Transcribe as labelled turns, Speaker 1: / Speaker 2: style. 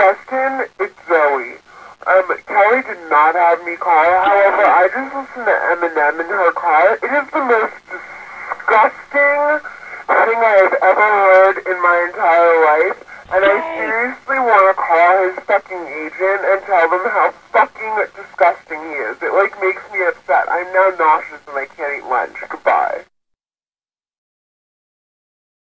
Speaker 1: Justin, it's Zoe. Kelly did not have me call her. However, I just listened to Eminem in her car. It is the most disgusting thing I have ever heard in my entire life. And I seriously want to call his fucking agent and tell them how fucking disgusting he is. It, like, makes me upset. I'm now nauseous and I can't eat lunch. Goodbye.